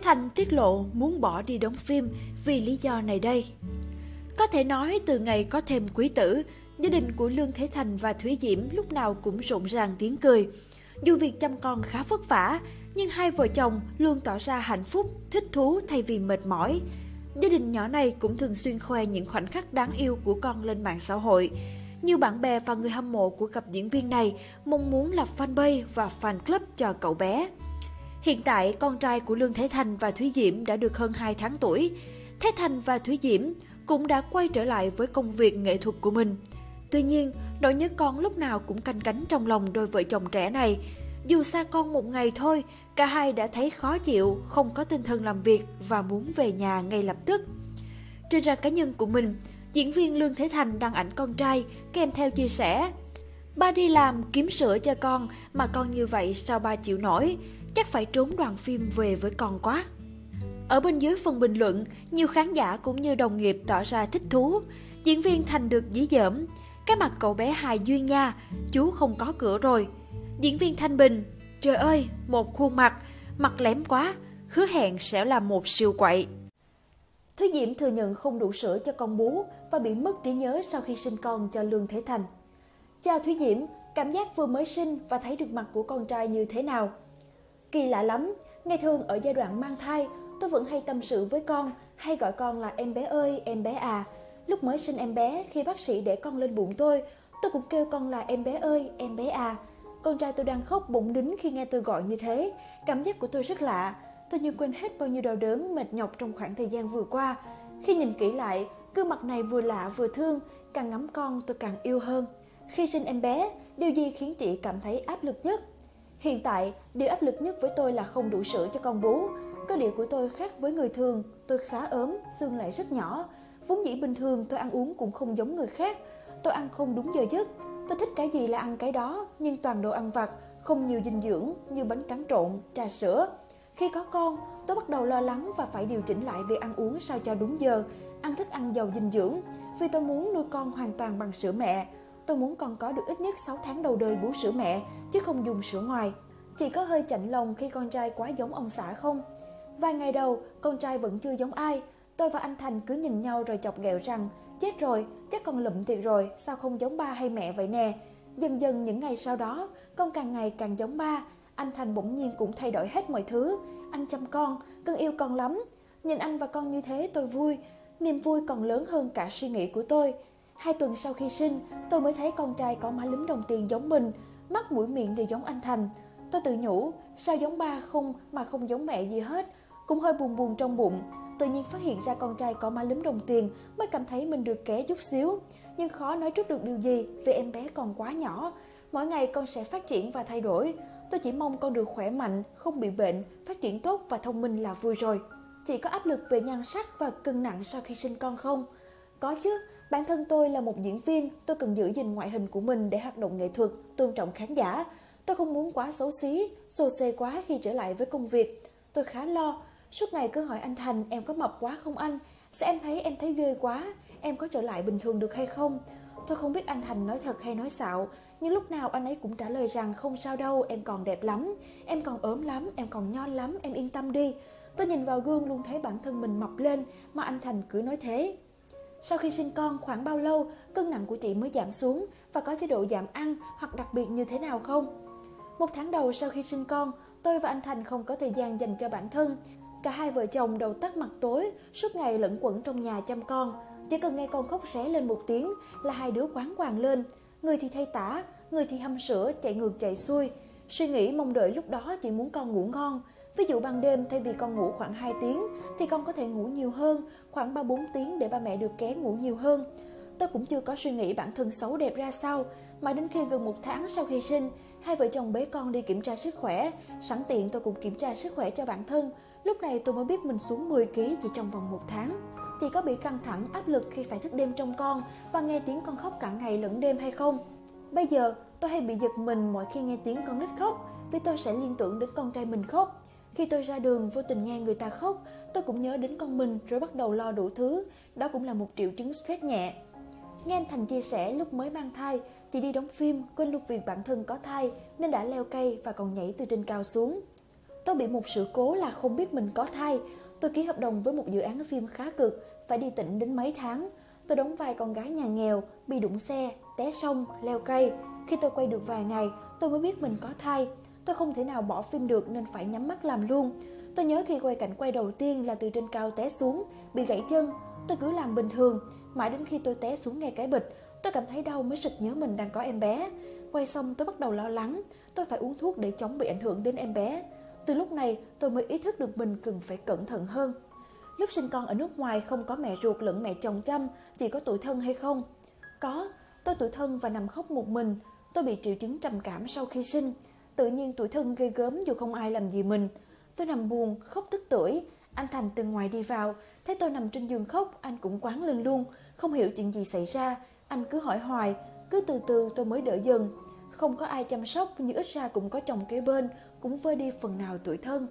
Thành tiết lộ muốn bỏ đi đóng phim vì lý do này đây. Có thể nói từ ngày có thêm quý tử, gia đình của Lương Thế Thành và Thúy Diễm lúc nào cũng rộn ràng tiếng cười. Dù việc chăm con khá vất vả, nhưng hai vợ chồng luôn tỏ ra hạnh phúc, thích thú thay vì mệt mỏi. Gia đình nhỏ này cũng thường xuyên khoe những khoảnh khắc đáng yêu của con lên mạng xã hội. Nhiều bạn bè và người hâm mộ của cặp diễn viên này mong muốn lập fanpage và fan club cho cậu bé. Hiện tại, con trai của Lương Thế Thành và Thúy Diễm đã được hơn 2 tháng tuổi. Thế Thành và Thúy Diễm cũng đã quay trở lại với công việc nghệ thuật của mình. Tuy nhiên, nỗi nhớ con lúc nào cũng canh cánh trong lòng đôi vợ chồng trẻ này. Dù xa con một ngày thôi, cả hai đã thấy khó chịu, không có tinh thần làm việc và muốn về nhà ngay lập tức. Trên trang cá nhân của mình, diễn viên Lương Thế Thành đăng ảnh con trai kèm theo chia sẻ: "Ba đi làm kiếm sữa cho con mà con như vậy sao ba chịu nổi, chắc phải trốn đoàn phim về với con quá." Ở bên dưới phần bình luận, nhiều khán giả cũng như đồng nghiệp tỏ ra thích thú. Diễn viên Thành được dí dỏm: "Cái mặt cậu bé hài duyên nha, chú không có cửa rồi." Diễn viên Thanh Bình: "Trời ơi, một khuôn mặt lém quá, hứa hẹn sẽ là một siêu quậy." Thúy Diễm thừa nhận không đủ sữa cho con bú và bị mất trí nhớ sau khi sinh con cho Lương Thế Thành. Chào Thúy Diễm, cảm giác vừa mới sinh và thấy được mặt của con trai như thế nào? Kỳ lạ lắm, ngày thường ở giai đoạn mang thai, tôi vẫn hay tâm sự với con, hay gọi con là em bé ơi, em bé à. Lúc mới sinh em bé, khi bác sĩ để con lên bụng tôi cũng kêu con là em bé ơi, em bé à. Con trai tôi đang khóc bụng đính khi nghe tôi gọi như thế. Cảm giác của tôi rất lạ. Tôi như quên hết bao nhiêu đau đớn, mệt nhọc trong khoảng thời gian vừa qua. Khi nhìn kỹ lại, gương mặt này vừa lạ vừa thương, càng ngắm con tôi càng yêu hơn. Khi sinh em bé, điều gì khiến chị cảm thấy áp lực nhất? Hiện tại, điều áp lực nhất với tôi là không đủ sữa cho con bú. Cơ địa của tôi khác với người thường, tôi khá ốm, xương lại rất nhỏ. Vốn dĩ bình thường tôi ăn uống cũng không giống người khác. Tôi ăn không đúng giờ giấc. Tôi thích cái gì là ăn cái đó, nhưng toàn đồ ăn vặt, không nhiều dinh dưỡng như bánh tráng trộn, trà sữa. Khi có con, tôi bắt đầu lo lắng và phải điều chỉnh lại việc ăn uống sao cho đúng giờ, ăn thức ăn giàu dinh dưỡng, vì tôi muốn nuôi con hoàn toàn bằng sữa mẹ. Tôi muốn con có được ít nhất 6 tháng đầu đời bú sữa mẹ, chứ không dùng sữa ngoài. Chị có hơi chạnh lòng khi con trai quá giống ông xã không? Vài ngày đầu, con trai vẫn chưa giống ai. Tôi và anh Thành cứ nhìn nhau rồi chọc ghẹo rằng, chết rồi, chắc con lụm thiệt rồi, sao không giống ba hay mẹ vậy nè. Dần dần những ngày sau đó, con càng ngày càng giống ba. Anh Thành bỗng nhiên cũng thay đổi hết mọi thứ. Anh chăm con yêu con lắm. Nhìn anh và con như thế tôi vui. Niềm vui còn lớn hơn cả suy nghĩ của tôi. 2 tuần sau khi sinh, tôi mới thấy con trai có má lúm đồng tiền giống mình. Mắt mũi miệng đều giống anh Thành. Tôi tự nhủ, sao giống ba không mà không giống mẹ gì hết. Cũng hơi buồn buồn trong bụng. Tự nhiên phát hiện ra con trai có má lúm đồng tiền mới cảm thấy mình được ké chút xíu. Nhưng khó nói trước được điều gì vì em bé còn quá nhỏ. Mỗi ngày con sẽ phát triển và thay đổi. Tôi chỉ mong con được khỏe mạnh, không bị bệnh, phát triển tốt và thông minh là vui rồi. Chị có áp lực về nhan sắc và cân nặng sau khi sinh con không? Có chứ, bản thân tôi là một diễn viên, tôi cần giữ gìn ngoại hình của mình để hoạt động nghệ thuật, tôn trọng khán giả. Tôi không muốn quá xấu xí, xô xê quá khi trở lại với công việc. Tôi khá lo, suốt ngày cứ hỏi anh Thành em có mập quá không anh? Sao em thấy ghê quá, em có trở lại bình thường được hay không? Tôi không biết anh Thành nói thật hay nói xạo, nhưng lúc nào anh ấy cũng trả lời rằng không sao đâu, em còn đẹp lắm, em còn ốm lắm, em còn nhon lắm, em yên tâm đi. Tôi nhìn vào gương luôn thấy bản thân mình mập lên mà anh Thành cứ nói thế. Sau khi sinh con khoảng bao lâu cân nặng của chị mới giảm xuống và có chế độ giảm ăn hoặc đặc biệt như thế nào không? 1 tháng đầu sau khi sinh con, tôi và anh Thành không có thời gian dành cho bản thân. Cả hai vợ chồng đầu tắt mặt tối, suốt ngày lẩn quẩn trong nhà chăm con. Chỉ cần nghe con khóc ré lên 1 tiếng là hai đứa quáng quàng lên. Người thì thay tã, người thì hâm sữa, chạy ngược chạy xuôi. Suy nghĩ mong đợi lúc đó chỉ muốn con ngủ ngon. Ví dụ ban đêm thay vì con ngủ khoảng 2 tiếng thì con có thể ngủ nhiều hơn, khoảng 3-4 tiếng để ba mẹ được ké ngủ nhiều hơn. Tôi cũng chưa có suy nghĩ bản thân xấu đẹp ra sao, mà đến khi gần 1 tháng sau khi sinh, hai vợ chồng bế con đi kiểm tra sức khỏe. Sẵn tiện tôi cũng kiểm tra sức khỏe cho bản thân. Lúc này tôi mới biết mình xuống 10 kg chỉ trong vòng 1 tháng. Chị có bị căng thẳng, áp lực khi phải thức đêm trông con và nghe tiếng con khóc cả ngày lẫn đêm hay không? Bây giờ, tôi hay bị giật mình mỗi khi nghe tiếng con nít khóc, vì tôi sẽ liên tưởng đến con trai mình khóc. Khi tôi ra đường vô tình nghe người ta khóc, tôi cũng nhớ đến con mình rồi bắt đầu lo đủ thứ. Đó cũng là một triệu chứng stress nhẹ. Nghe anh Thành chia sẻ lúc mới mang thai, chị đi đóng phim, quên luôn việc bản thân có thai nên đã leo cây và còn nhảy từ trên cao xuống. Tôi bị một sự cố là không biết mình có thai. Tôi ký hợp đồng với một dự án phim khá cực, phải đi tỉnh đến mấy tháng. Tôi đóng vai con gái nhà nghèo, bị đụng xe, té sông, leo cây. Khi tôi quay được vài ngày, tôi mới biết mình có thai. Tôi không thể nào bỏ phim được nên phải nhắm mắt làm luôn. Tôi nhớ khi quay cảnh quay đầu tiên là từ trên cao té xuống, bị gãy chân. Tôi cứ làm bình thường, mãi đến khi tôi té xuống nghe cái bịch, tôi cảm thấy đau mới sực nhớ mình đang có em bé. Quay xong tôi bắt đầu lo lắng, tôi phải uống thuốc để chống bị ảnh hưởng đến em bé. Từ lúc này tôi mới ý thức được mình cần phải cẩn thận hơn. Lúc sinh con ở nước ngoài không có mẹ ruột lẫn mẹ chồng chăm, chỉ có tủi thân hay không? Có, tôi tủi thân và nằm khóc một mình. Tôi bị triệu chứng trầm cảm sau khi sinh. Tự nhiên tủi thân ghê gớm dù không ai làm gì mình. Tôi nằm buồn, khóc tức tưởi. Anh Thành từ ngoài đi vào, thấy tôi nằm trên giường khóc, anh cũng quán lên luôn. Không hiểu chuyện gì xảy ra, anh cứ hỏi hoài, cứ từ từ tôi mới đỡ dần. Không có ai chăm sóc nhưng ít ra cũng có chồng kế bên, cũng vơi đi phần nào tủi thân.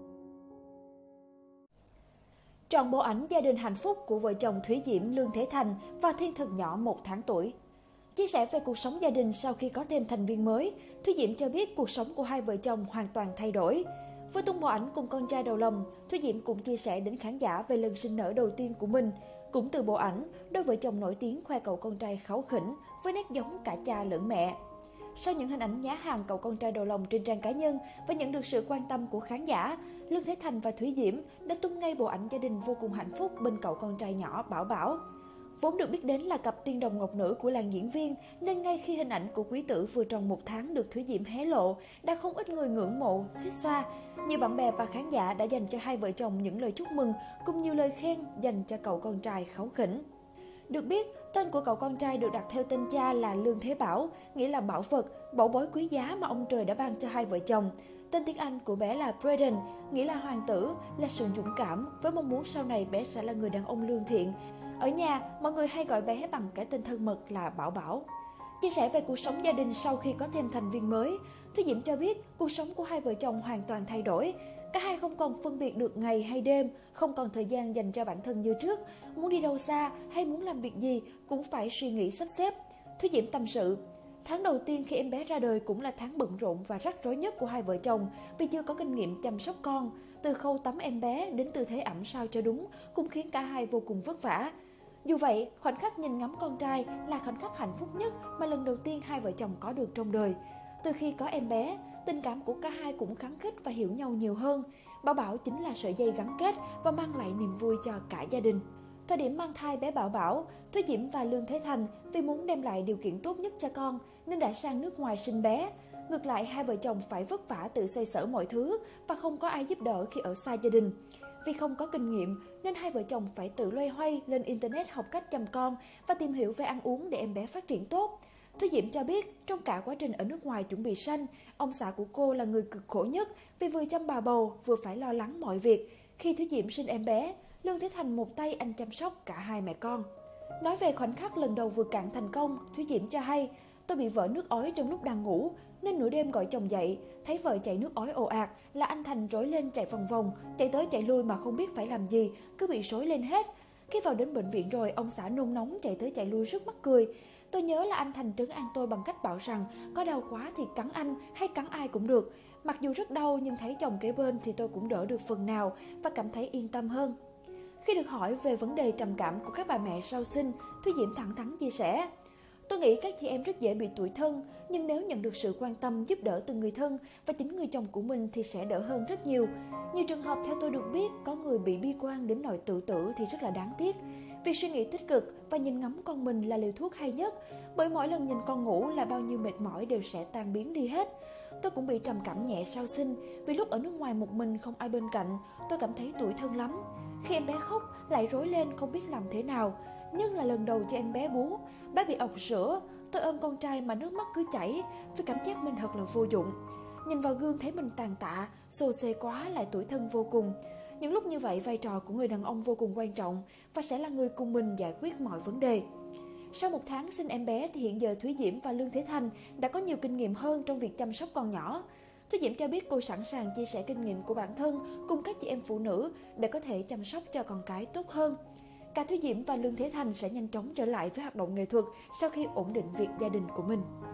Trọn bộ ảnh gia đình hạnh phúc của vợ chồng Thúy Diễm, Lương Thế Thành và thiên thần nhỏ 1 tháng tuổi. Chia sẻ về cuộc sống gia đình sau khi có thêm thành viên mới, Thúy Diễm cho biết cuộc sống của hai vợ chồng hoàn toàn thay đổi. Với tung bộ ảnh cùng con trai đầu lòng, Thúy Diễm cũng chia sẻ đến khán giả về lần sinh nở đầu tiên của mình. Cũng từ bộ ảnh, đôi vợ chồng nổi tiếng khoe cậu con trai kháu khỉnh với nét giống cả cha lẫn mẹ. Sau những hình ảnh nhá hàng cậu con trai đầu lòng trên trang cá nhân và nhận được sự quan tâm của khán giả, Lương Thế Thành và Thúy Diễm đã tung ngay bộ ảnh gia đình vô cùng hạnh phúc bên cậu con trai nhỏ Bảo Bảo. Vốn được biết đến là cặp tiên đồng ngọc nữ của làng diễn viên, nên ngay khi hình ảnh của quý tử vừa tròn 1 tháng được Thúy Diễm hé lộ, đã không ít người ngưỡng mộ, xích xoa. Nhiều bạn bè và khán giả đã dành cho hai vợ chồng những lời chúc mừng cùng nhiều lời khen dành cho cậu con trai kháu khỉnh. Được biết, tên của cậu con trai được đặt theo tên cha là Lương Thế Bảo, nghĩa là bảo vật, bảo bối quý giá mà ông trời đã ban cho hai vợ chồng. Tên tiếng Anh của bé là Braden, nghĩa là hoàng tử, là sự dũng cảm, với mong muốn sau này bé sẽ là người đàn ông lương thiện. Ở nhà, mọi người hay gọi bé bằng cái tên thân mật là Bảo Bảo. Chia sẻ về cuộc sống gia đình sau khi có thêm thành viên mới, Thúy Diễm cho biết cuộc sống của hai vợ chồng hoàn toàn thay đổi. Cả hai không còn phân biệt được ngày hay đêm, không còn thời gian dành cho bản thân như trước. Muốn đi đâu xa hay muốn làm việc gì cũng phải suy nghĩ sắp xếp. Thúy Diễm tâm sự, tháng đầu tiên khi em bé ra đời cũng là tháng bận rộn và rắc rối nhất của hai vợ chồng vì chưa có kinh nghiệm chăm sóc con. Từ khâu tắm em bé đến tư thế ẵm sao cho đúng cũng khiến cả hai vô cùng vất vả. Dù vậy, khoảnh khắc nhìn ngắm con trai là khoảnh khắc hạnh phúc nhất mà lần đầu tiên hai vợ chồng có được trong đời. Từ khi có em bé, tình cảm của cả hai cũng khăng khít và hiểu nhau nhiều hơn. Bảo Bảo chính là sợi dây gắn kết và mang lại niềm vui cho cả gia đình. Thời điểm mang thai bé Bảo Bảo, Thúy Diễm và Lương Thế Thành vì muốn đem lại điều kiện tốt nhất cho con nên đã sang nước ngoài sinh bé. Ngược lại, hai vợ chồng phải vất vả tự xoay sở mọi thứ và không có ai giúp đỡ khi ở xa gia đình. Vì không có kinh nghiệm nên hai vợ chồng phải tự loay hoay lên Internet học cách chăm con và tìm hiểu về ăn uống để em bé phát triển tốt. Thúy Diễm cho biết trong cả quá trình ở nước ngoài chuẩn bị sanh, ông xã của cô là người cực khổ nhất vì vừa chăm bà bầu vừa phải lo lắng mọi việc. Khi Thúy Diễm sinh em bé, Lương Thế Thành một tay anh chăm sóc cả hai mẹ con. Nói về khoảnh khắc lần đầu vừa cạn thành công, Thúy Diễm cho hay, tôi bị vỡ nước ói trong lúc đang ngủ, nên nửa đêm gọi chồng dậy, thấy vợ chảy nước ói ồ ạt là anh Thành rối lên chạy vòng vòng, chạy tới chạy lui mà không biết phải làm gì, cứ bị rối lên hết. Khi vào đến bệnh viện rồi, ông xã nôn nóng chạy tới chạy lui rất mắc cười. Tôi nhớ là anh Thành trấn an tôi bằng cách bảo rằng có đau quá thì cắn anh hay cắn ai cũng được. Mặc dù rất đau nhưng thấy chồng kế bên thì tôi cũng đỡ được phần nào và cảm thấy yên tâm hơn. Khi được hỏi về vấn đề trầm cảm của các bà mẹ sau sinh, Thúy Diễm thẳng thắn chia sẻ. Tôi nghĩ các chị em rất dễ bị tủi thân, nhưng nếu nhận được sự quan tâm giúp đỡ từ người thân và chính người chồng của mình thì sẽ đỡ hơn rất nhiều. Nhiều trường hợp theo tôi được biết, có người bị bi quan đến nỗi tự tử thì rất là đáng tiếc. Việc suy nghĩ tích cực và nhìn ngắm con mình là liều thuốc hay nhất, bởi mỗi lần nhìn con ngủ là bao nhiêu mệt mỏi đều sẽ tan biến đi hết. Tôi cũng bị trầm cảm nhẹ sau sinh, vì lúc ở nước ngoài một mình không ai bên cạnh, tôi cảm thấy tủi thân lắm. Khi em bé khóc, lại rối lên không biết làm thế nào. Nhưng là lần đầu cho em bé bú, bé bị ọc sữa, tôi ôm con trai mà nước mắt cứ chảy, vì cảm giác mình thật là vô dụng. Nhìn vào gương thấy mình tàn tạ, xô xê quá lại tủi thân vô cùng. Những lúc như vậy, vai trò của người đàn ông vô cùng quan trọng và sẽ là người cùng mình giải quyết mọi vấn đề. Sau 1 tháng sinh em bé thì hiện giờ Thúy Diễm và Lương Thế Thành đã có nhiều kinh nghiệm hơn trong việc chăm sóc con nhỏ. Thúy Diễm cho biết cô sẵn sàng chia sẻ kinh nghiệm của bản thân cùng các chị em phụ nữ để có thể chăm sóc cho con cái tốt hơn. Cả Thúy Diễm và Lương Thế Thành sẽ nhanh chóng trở lại với hoạt động nghệ thuật sau khi ổn định việc gia đình của mình.